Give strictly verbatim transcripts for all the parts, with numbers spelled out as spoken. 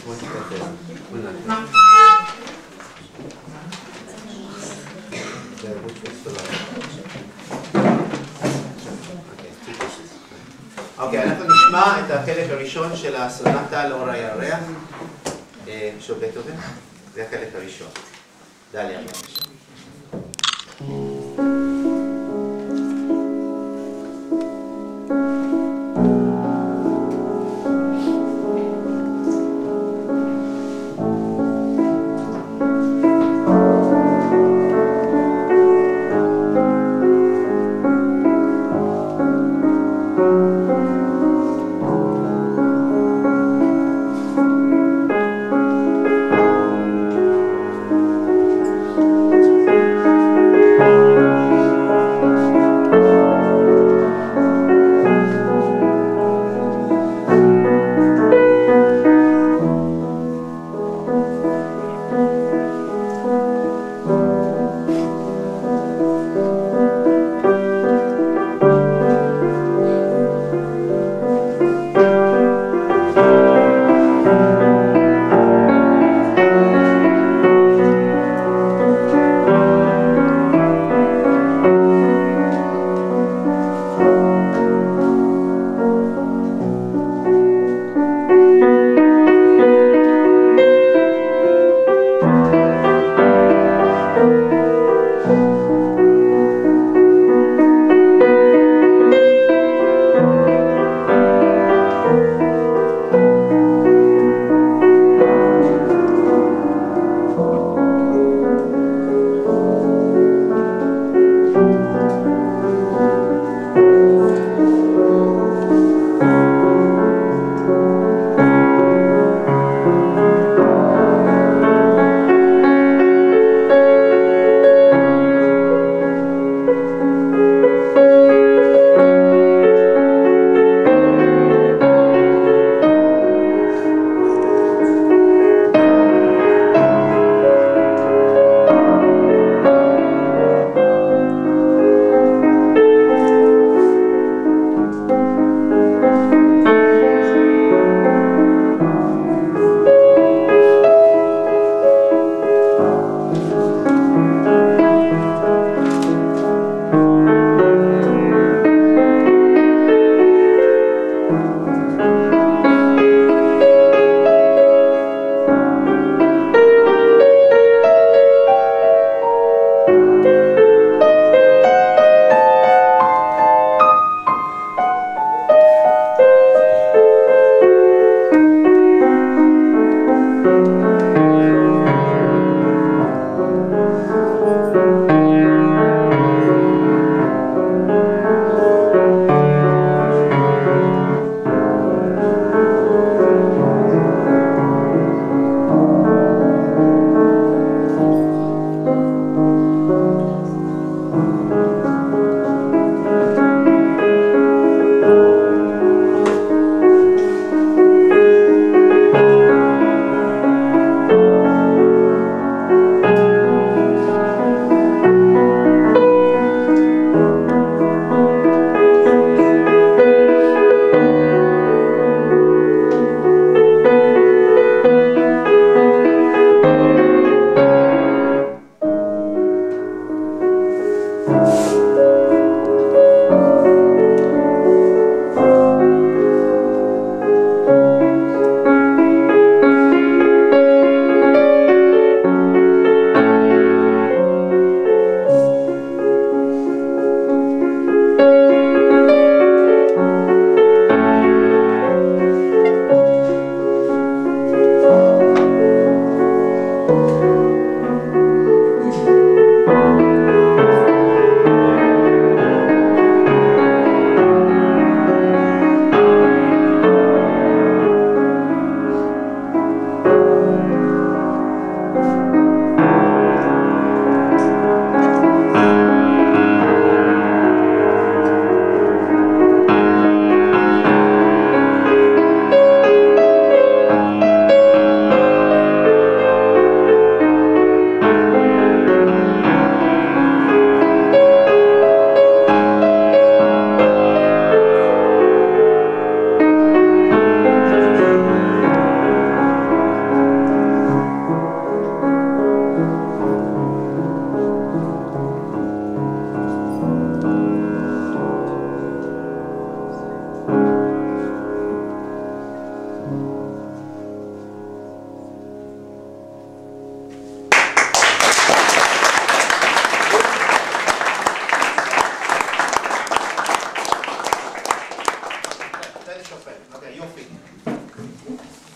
muchas gracias. Buenas noches. אוקיי, אנחנו נשמע את החלק הראשון של הסונטה לאור הירח של בטהובן. זה החלק הראשון. דליה, בבקשה.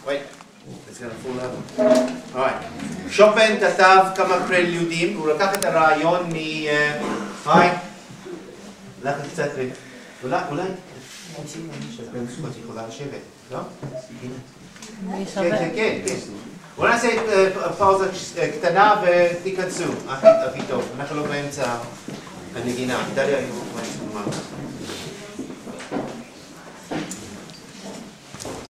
Wait, it's gonna fall over. Alright. שופן כתב כמה פרליודים, הוא לקח את הרעיון מ... היי, הלכת קצת ל... אולי, אולי... את יכולה לשבת, לא? כן, כן, כן, כן. בואו נעשה פאוזה קטנה ותיכנסו, הכי טוב. אנחנו לא באמצע הנגינה. דליה, אני רוצה לומר.